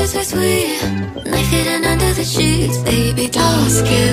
sweet, sweet, sweet. Knife hidden under the sheets, baby, don't ask you.